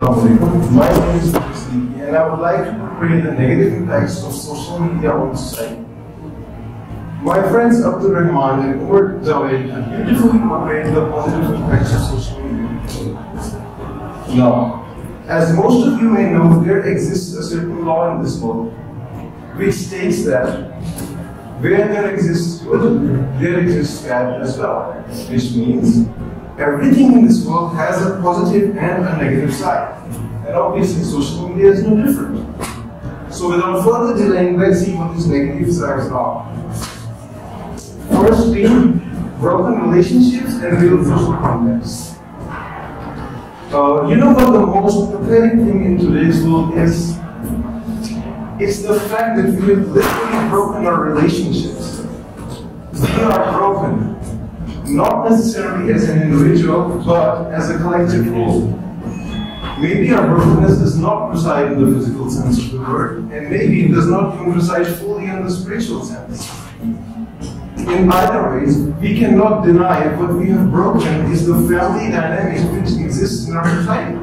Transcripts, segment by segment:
My name is Siddiqi, and I would like to portray the negative impacts of social media on society. My friends Abdul Rahman and Mohid Presentation have beautifully portrayed the positive impacts of social media. Now, as most of you may know, there exists a certain law in this world which states that where there exists good, there exists bad as well, which means everything in this world has a positive and a negative side. And obviously social media is no different. So without further delaying, let's see what these negative sides are. Firstly, broken relationships and real social contacts. You know what the most pathetic thing in today's world is? It's the fact that we have literally broken our relationships. We are broken, not necessarily as an individual, but as a collective whole. Maybe our brokenness does not reside in the physical sense of the word, and maybe it does not even reside fully in the spiritual sense. In either ways, we cannot deny what we have broken is the family dynamic which exists in our society.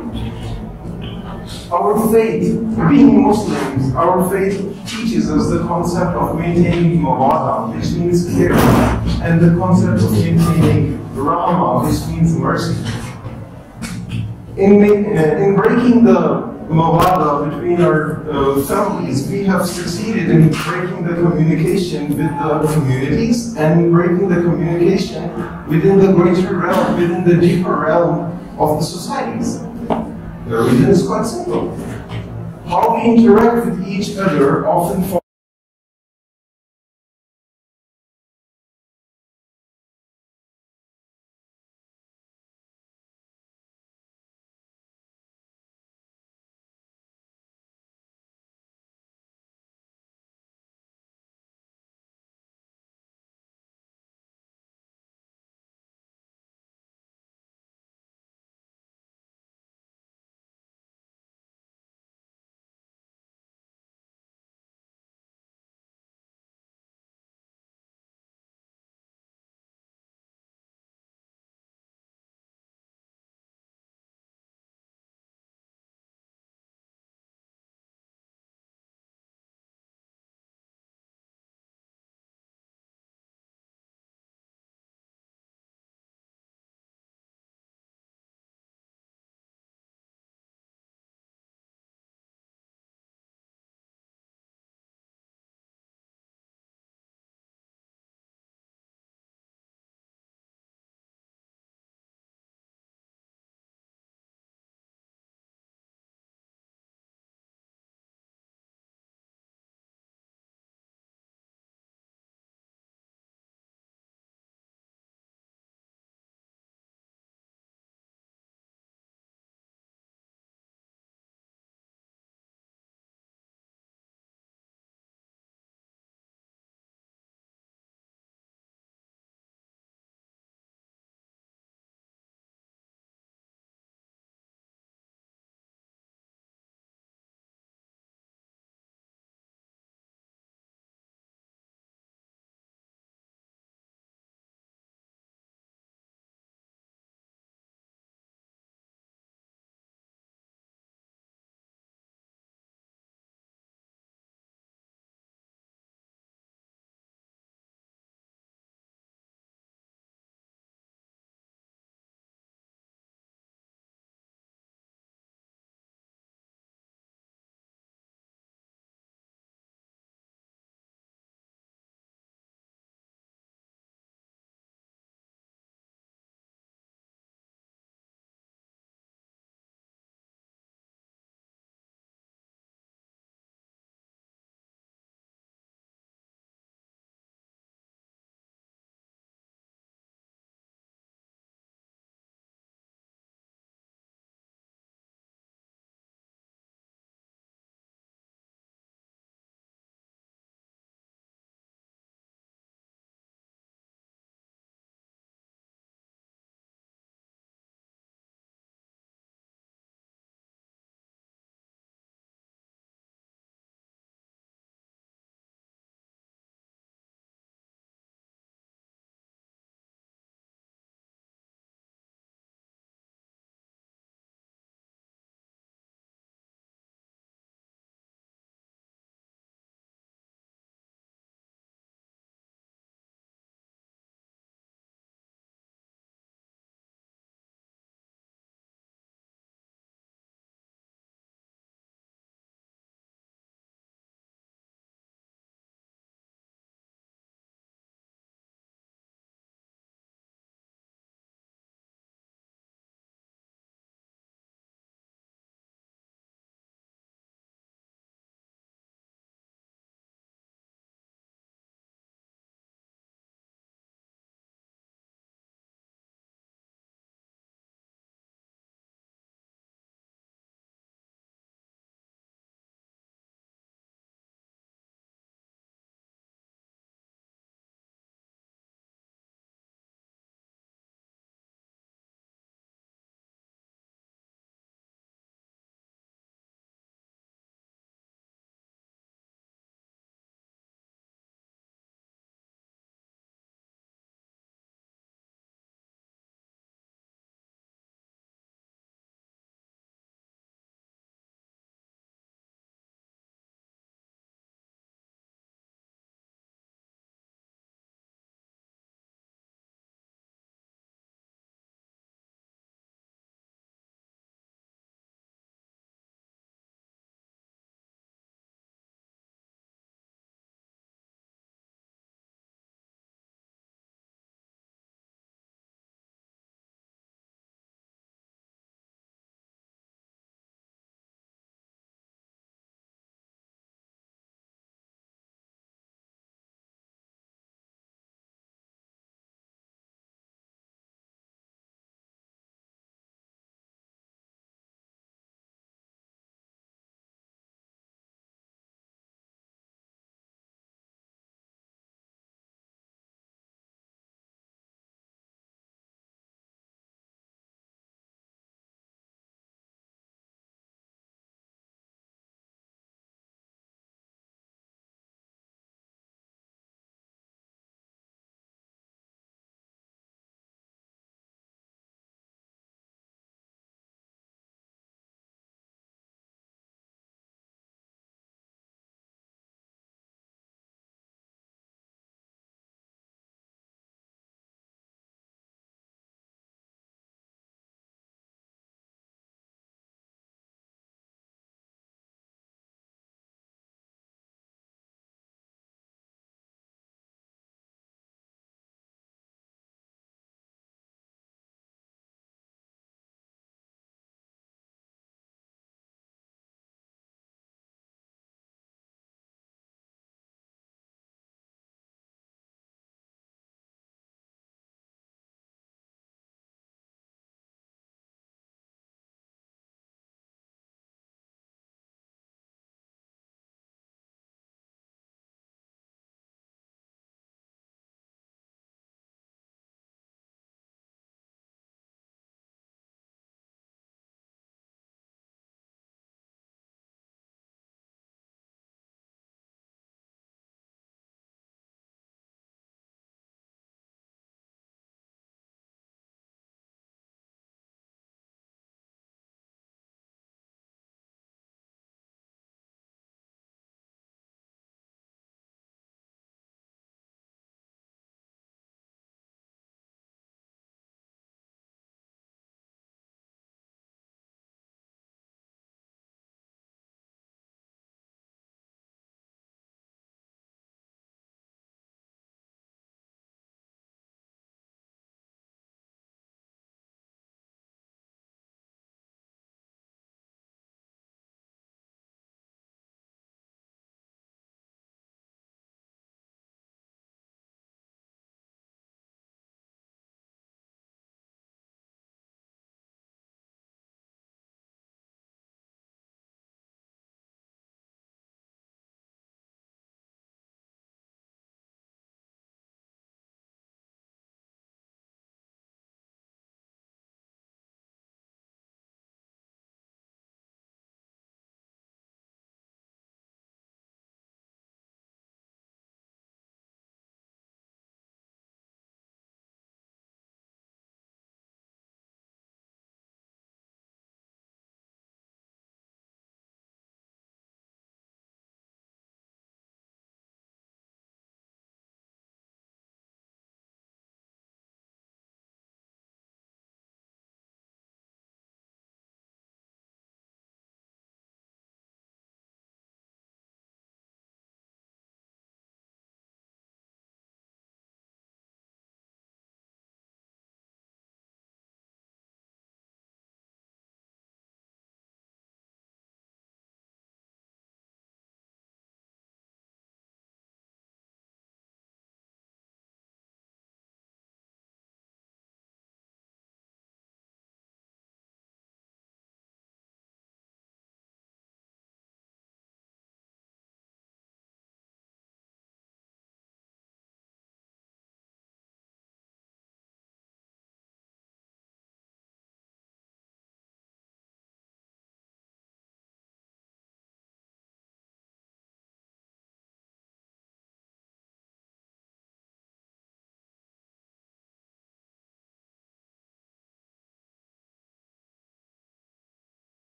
Our faith, being Muslims, our faith teaches us the concept of maintaining mawada, which means care, and the concept of maintaining rahmah, which means mercy. In breaking the mawada between our families, we have succeeded in breaking the communication with the communities and breaking the communication within the greater realm, within the deeper realm of the societies. The reason is quite simple. How we interact with each other often